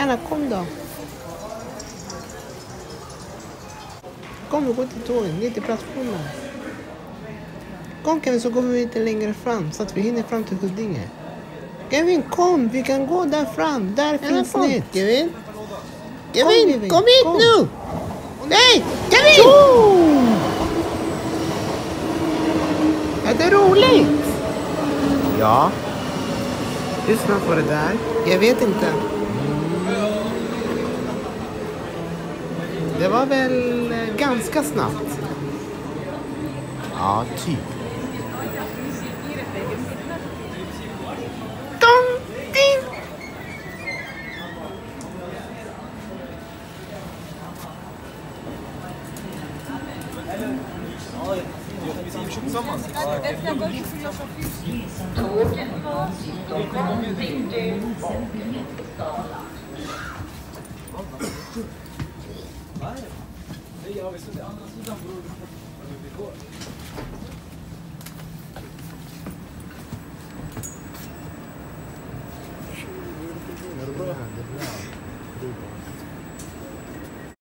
Hanna, kom då. Kom, vi går till tåget, ner till plattformen. Kom Kevin, så går vi lite längre fram så att vi hinner fram till Huddinge. Kevin, kom, vi kan gå där fram. Där finns nät. Kevin, kom hit nu! Nej, Kevin! Oh! Är det roligt? Ja. Lyssna på det där. Jag vet inte. Det var väl ganska snabbt. Ja, typ.